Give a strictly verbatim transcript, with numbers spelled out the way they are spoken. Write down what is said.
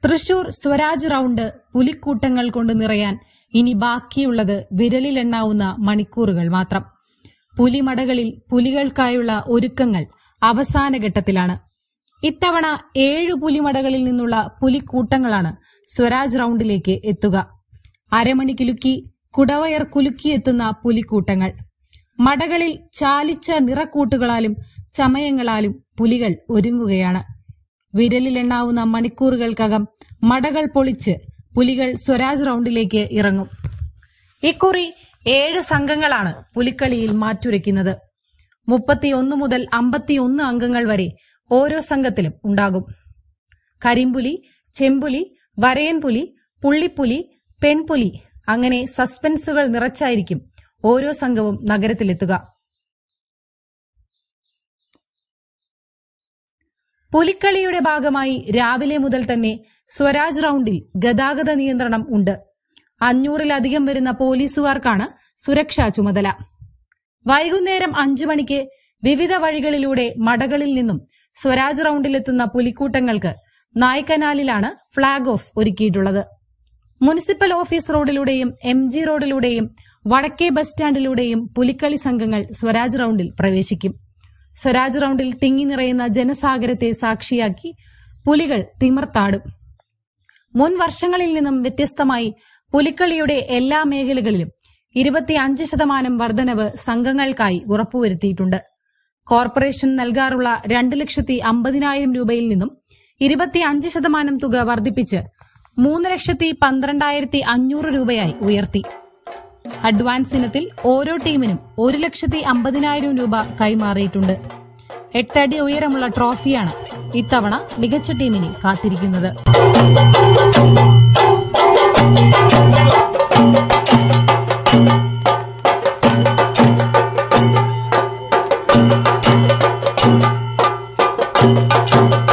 Thrissur Swaraj round പുലിക്കൂട്ടങ്ങൾ കൊണ്ട് നിറയാൻ ഇനി ബാക്കിയുള്ളത് വിരലിലെണ്ണാവുന്ന മണിക്കൂറുകൾ മാത്രം. പുലിമടകളിൽ പുലികൾക്കായുള്ള ഒരുക്കങ്ങൾ അവസാന ഘട്ടത്തിലാണ്. ഇത്തവണ ഏഴു പുലിമടകളിൽ നിന്നുള്ള പുലിക്കൂട്ടങ്ങളാണ് സ്വരാജ് റൗണ്ടിലേക്ക് എത്തുക. അരമണി കുലുക്കി കുടവയർ കുലുക്കിയെത്തുന്ന പുലിക്കൂട്ടങ്ങൾ. മടകളിൽ ചാലിച്ച നിറക്കൂട്ടുകളാലും ചമയങ്ങളാലും പുലികൾ ഒരുങ്ങുകയാണ്. വിരലിലെണ്ണാവുന്ന മണിക്കൂറുകൾക്കകം മടകൾ പൊളിച്ച് പുലികൾ സ്വരാജ് റൗണ്ടിലേക്ക് ഇറങ്ങും. ഇക്കുറി ഏഴ് സംഘങ്ങളാണ് പുലിക്കളിയിൽ മാറ്റുരയ്ക്കുന്നത്. മുപ്പത്തിയൊന്ന് മുതൽ അമ്പത്തിയൊന്ന് അംഗങ്ങൾ വരെ ഓരോ സംഘത്തിലും ഉണ്ടാകും. കരിമ്പുലി, ചെമ്പുലി, വരയൻപുലി, പുള്ളിപ്പുലി, പെൺപുലി അങ്ങനെ സസ്പെൻസുകൾ നിറച്ചായിരിക്കും ഓരോ സംഘവും നഗരത്തിലെത്തുക. പുലിക്കളിയുടെ ഭാഗമായി രാവിലെ മുതൽ തന്നെ സ്വരാജ് റൗണ്ടിൽ ഗതാഗത നിയന്ത്രണം ഉണ്ട്. അഞ്ഞൂറിലധികം വരുന്ന പോലീസുകാർക്കാണ് സുരക്ഷാ ചുമതല. വൈകുന്നേരം അഞ്ചു മണിക്ക് വിവിധ വഴികളിലൂടെ മടകളിൽ നിന്നും സ്വരാജ് റൗണ്ടിലെത്തുന്ന പുലിക്കൂട്ടങ്ങൾക്ക് നായ്ക്കനാലിലാണ് ഫ്ളാഗ് ഓഫ് ഒരുക്കിയിട്ടുള്ളത്. മുനിസിപ്പൽ ഓഫീസ് റോഡിലൂടെയും എം ജി റോഡിലൂടെയും വടക്കേ ബസ് സ്റ്റാൻഡിലൂടെയും പുലിക്കളി സംഘങ്ങൾ സ്വരാജ് റൗണ്ടിൽ പ്രവേശിക്കും. സ്വരാജ് റൗണ്ടിൽ തിങ്ങി നിറയുന്ന ജനസാഗരത്തെ സാക്ഷിയാക്കി പുലികൾ തിമിർത്താടും. മുൻ വർഷങ്ങളിൽ നിന്നും വ്യത്യസ്തമായി പുലിക്കളിയുടെ എല്ലാ മേഖലകളിലും ഇരുപത്തിയഞ്ച് ശതമാനം വർധനവ് സംഘങ്ങൾക്കായി ഉറപ്പുവരുത്തിയിട്ടുണ്ട്. കോർപ്പറേഷൻ നൽകാറുള്ള രണ്ട് ലക്ഷത്തി അമ്പതിനായിരം രൂപയിൽ നിന്നും ഇരുപത്തിയഞ്ച് ശതമാനം തുക വർദ്ധിപ്പിച്ച് മൂന്ന് ലക്ഷത്തി പന്ത്രണ്ടായിരത്തി അഞ്ഞൂറ് രൂപയായി ഉയർത്തി. അഡ്വാൻസ് ഇനത്തിൽ ഓരോ ടീമിനും ഒരു ലക്ഷത്തി അമ്പതിനായിരം രൂപ കൈമാറിയിട്ടുണ്ട്. എട്ടടി ഉയരമുള്ള ട്രോഫിയാണ് ഇത്തവണ മികച്ച ടീമിനെ കാത്തിരിക്കുന്നത്. Thank you.